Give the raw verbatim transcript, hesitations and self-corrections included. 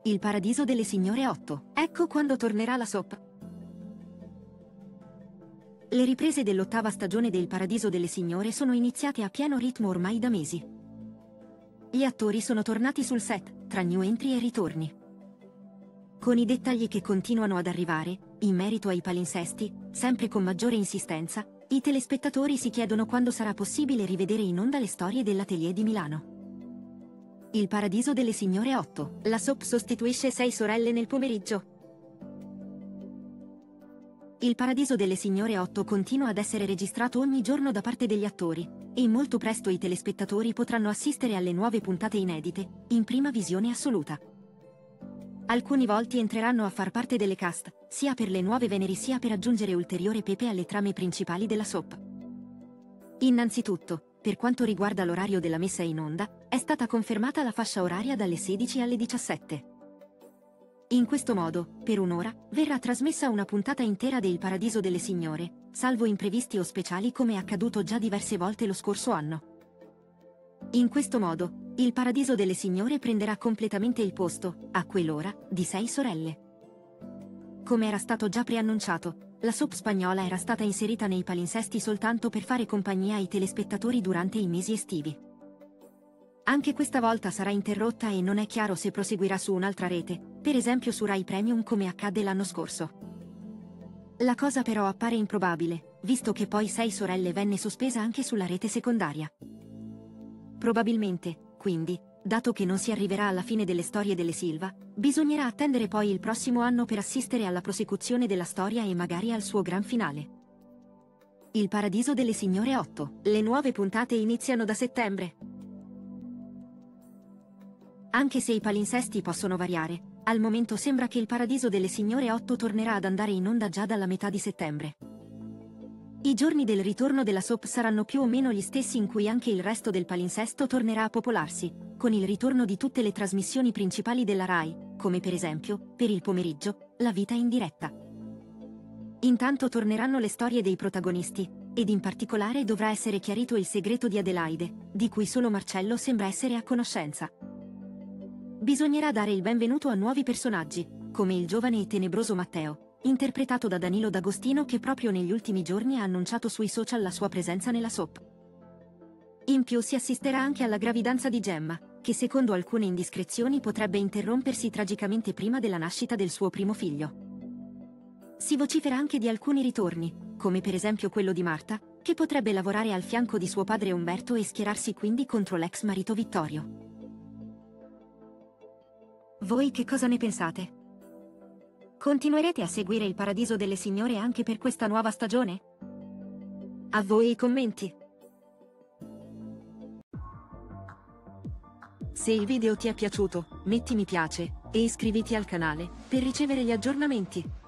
Il paradiso delle signore otto. Ecco quando tornerà la soap. Le riprese dell'ottava stagione del Paradiso delle Signore sono iniziate a pieno ritmo ormai da mesi. Gli attori sono tornati sul set, tra new entry e ritorni. Con i dettagli che continuano ad arrivare, in merito ai palinsesti, sempre con maggiore insistenza, i telespettatori si chiedono quando sarà possibile rivedere in onda le storie dell'Atelier di Milano. Il Paradiso delle Signore otto. La soap sostituisce Sei sorelle nel pomeriggio. Il Paradiso delle Signore otto continua ad essere registrato ogni giorno da parte degli attori, e molto presto i telespettatori potranno assistere alle nuove puntate inedite, in prima visione assoluta. Alcuni volti entreranno a far parte delle cast, sia per le nuove veneri sia per aggiungere ulteriore pepe alle trame principali della soap. Innanzitutto, per quanto riguarda l'orario della messa in onda, è stata confermata la fascia oraria dalle sedici alle diciassette. In questo modo, per un'ora, verrà trasmessa una puntata intera del Paradiso delle Signore, salvo imprevisti o speciali come accaduto già diverse volte lo scorso anno. In questo modo, il Paradiso delle Signore prenderà completamente il posto, a quell'ora, di Sei sorelle. Come era stato già preannunciato, la soap spagnola era stata inserita nei palinsesti soltanto per fare compagnia ai telespettatori durante i mesi estivi. Anche questa volta sarà interrotta e non è chiaro se proseguirà su un'altra rete, per esempio su Rai Premium come accadde l'anno scorso. La cosa però appare improbabile, visto che poi Sei sorelle venne sospesa anche sulla rete secondaria. Probabilmente, quindi, dato che non si arriverà alla fine delle storie delle Silva, bisognerà attendere poi il prossimo anno per assistere alla prosecuzione della storia e magari al suo gran finale. Il Paradiso delle Signore otto. Le nuove puntate iniziano da settembre. Anche se i palinsesti possono variare, al momento sembra che il Paradiso delle Signore otto tornerà ad andare in onda già dalla metà di settembre. I giorni del ritorno della soap saranno più o meno gli stessi in cui anche il resto del palinsesto tornerà a popolarsi, con il ritorno di tutte le trasmissioni principali della Rai, come per esempio, per il pomeriggio, La vita in diretta. Intanto torneranno le storie dei protagonisti, ed in particolare dovrà essere chiarito il segreto di Adelaide, di cui solo Marcello sembra essere a conoscenza. Bisognerà dare il benvenuto a nuovi personaggi, come il giovane e tenebroso Matteo, interpretato da Danilo D'Agostino che proprio negli ultimi giorni ha annunciato sui social la sua presenza nella soap. In più si assisterà anche alla gravidanza di Gemma, che secondo alcune indiscrezioni potrebbe interrompersi tragicamente prima della nascita del suo primo figlio. Si vocifera anche di alcuni ritorni, come per esempio quello di Marta, che potrebbe lavorare al fianco di suo padre Umberto e schierarsi quindi contro l'ex marito Vittorio. Voi che cosa ne pensate? Continuerete a seguire il Paradiso delle Signore anche per questa nuova stagione? A voi i commenti! Se il video ti è piaciuto, metti mi piace e iscriviti al canale per ricevere gli aggiornamenti.